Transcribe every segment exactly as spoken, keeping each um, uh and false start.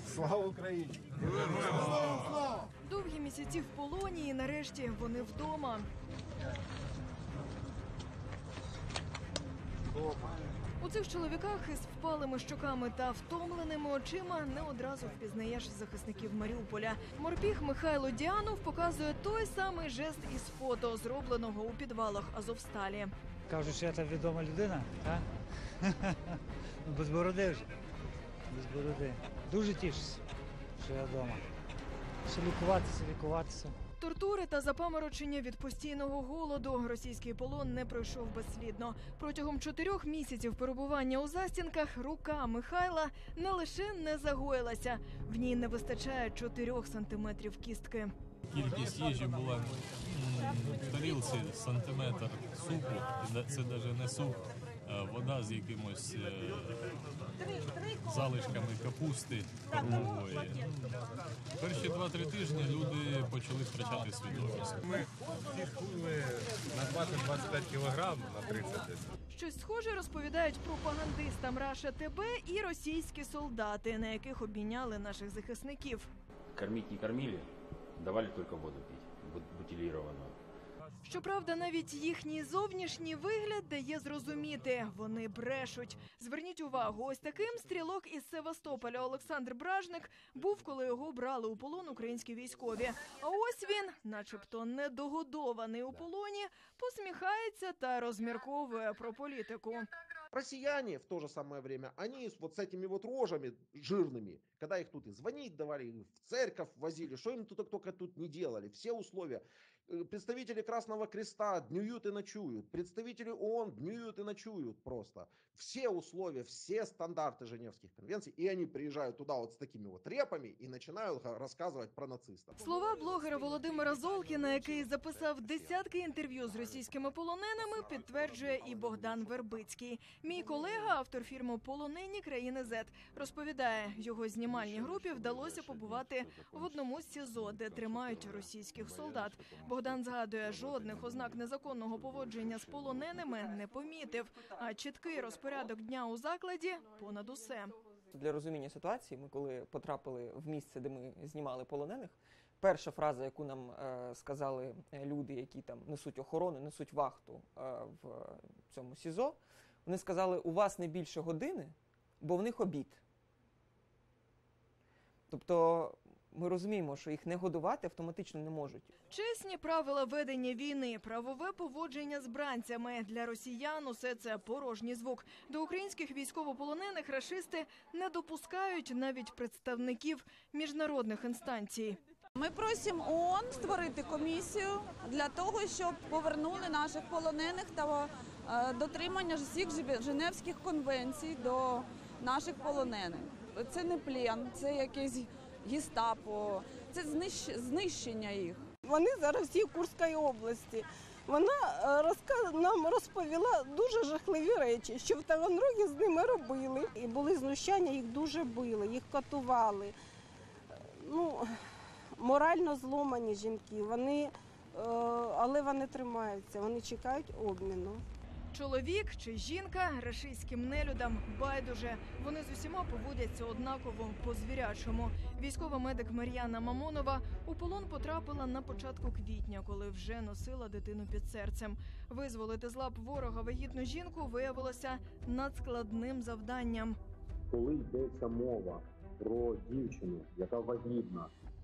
Слава Україні! Довгі місяці в полоні і нарешті вони вдома. У цих чоловіках із впалими щоками та втомленими очима не одразу впізнаєш захисників Маріуполя. Морпіг Михайло Діанов показує той самий жест із фото, зробленого у підвалах Азовсталі. Кажуть, що я там відома людина, так? Без бороди вже. Без бороди. Дуже тішуся, що я вдома. Ще лікуватися, лікуватися. Тортури та запаморочення від постійного голоду. Російський полон не пройшов безслідно. Протягом чотирьох місяців перебування у застінках рука Михайла не лише не загоїлася, в ній не вистачає чотирьох сантиметрів кістки. Кількість їжі була в тарілці сантиметр супу, це навіть не суп, а вода з якимось залишками капусти кормової. Перші два-три тижні люди почали втрачати свідомість. Ми всі схудли на двадцять - двадцять п'ять кілограм, на тридцять. Щось схоже розповідають пропагандистам Раша ТБ і російські солдати, на яких обміняли наших захисників. Кормить не кормили, давали тільки воду пити, бутиліровану. Щоправда, навіть їхній зовнішній вигляд дає зрозуміти – вони брешуть. Зверніть увагу, ось таким стрілок із Севастополя Олександр Бражник був, коли його брали у полон українські військові. А ось він, начебто недогодований у полоні, посміхається та розмірковує про політику. Россияне в то же самое время, они вот с этими вот рожами жирными, когда их тут и звонить давали, и в церковь возили, что им тут только тут не делали, все условия. Представители Красного Креста днюют и ночуют, представители ООН днюют и ночуют просто. Все условия, все стандарты Женевских конвенций, и они приезжают туда вот с такими вот репами и начинают рассказывать про нацистов. Слова блогера Володимира Золкіна, який записав десятки інтерв'ю з російськими полоненими, підтверджує і Богдан Вербицький. Мій колега, автор фільму «Полонені країни зет», розповідає, його знімальній групі вдалося побувати в одному з СІЗО, де тримають російських солдат. Богдан згадує, жодних ознак незаконного поводження з полоненими не помітив, а чіткий розпорядок дня у закладі понад усе. Для розуміння ситуації, ми коли потрапили в місце, де ми знімали полонених, перша фраза, яку нам е, сказали люди, які там несуть охорону, несуть вахту е, в цьому СІЗО, вони сказали, у вас не більше години, бо в них обід. Тобто ми розуміємо, що їх не годувати автоматично не можуть. Чесні правила ведення війни, правове поводження з бранцями. Для росіян усе це порожній звук. До українських військовополонених рашисти не допускають навіть представників міжнародних інстанцій. Ми просимо ООН створити комісію для того, щоб повернули наших полонених та дотримання всіх Женевських конвенцій до наших полонених. Це не плен, це якийсь гестапо, це знищення їх. Вони зараз всі в Курській області. Вона розказ... нам розповіла дуже жахливі речі, що в Таганрогі з ними робили. І були знущання, їх дуже били, їх катували. Ну, морально зломані жінки, вони, але вони тримаються, вони чекають обміну. Чоловік чи жінка рашистським нелюдам байдуже. Вони з усіма поводяться однаково по-звірячому. Військова медик Мар'яна Мамонова у полон потрапила на початку квітня, коли вже носила дитину під серцем. Визволити з лап ворога вагітну жінку виявилося надскладним завданням. Коли йдеться мова про дівчину, яка вагітна,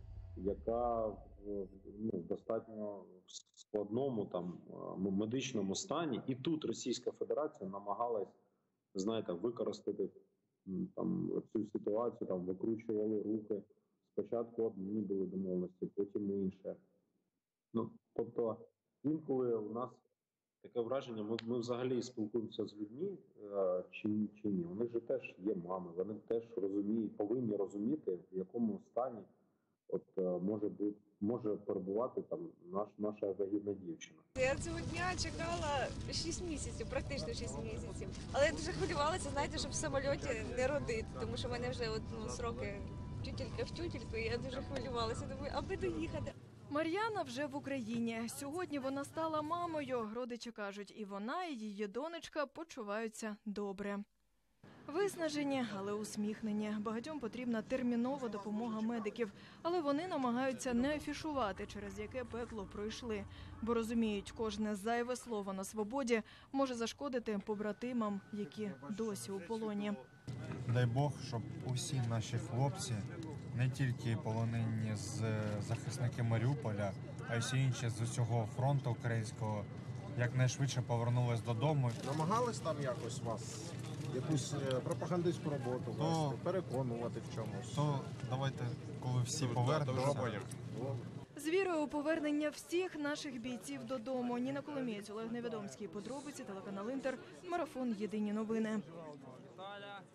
яка ну, достатньо в складному там медичному стані, і тут Російська Федерація намагалась, знаєте, використати там цю ситуацію, там викручували руки. Спочатку одні були домовленості, потім інше. Ну, тобто, інколи у нас таке враження, ми, ми взагалі спілкуємося з людьми, чи, чи ні. У них же теж є мами, вони теж розуміють, повинні розуміти, в якому стані от може бути, може перебувати там наш, наша вагітна дівчина. Я цього дня чекала шість місяців, практично шість місяців. Але я дуже хвилювалася, знаєте, щоб в самольоті не родити, тому що в мене вже от, ну, сроки тютелька в тютельку, і я дуже хвилювалася, думаю, аби доїхати. Мар'яна вже в Україні. Сьогодні вона стала мамою. Родичі кажуть, і вона, і її донечка почуваються добре. Виснажені, але усміхнені. Багатьом потрібна термінова допомога медиків. Але вони намагаються не афішувати, через яке пекло пройшли. Бо розуміють, кожне зайве слово на свободі може зашкодити побратимам, які досі у полоні. Дай Бог, щоб усі наші хлопці, не тільки полонені з захисники Маріуполя, а й всі інші з усього фронту українського, якнайшвидше повернулись додому. Намагались там якось вас, якусь пропагандистську роботу то, вести, переконувати в чомусь? То давайте, коли всі повернуться. З вірою у повернення всіх наших бійців додому. Ніна Коломієць, Олег Невідомський. Подробиці, телеканал Інтер, марафон «Єдині новини».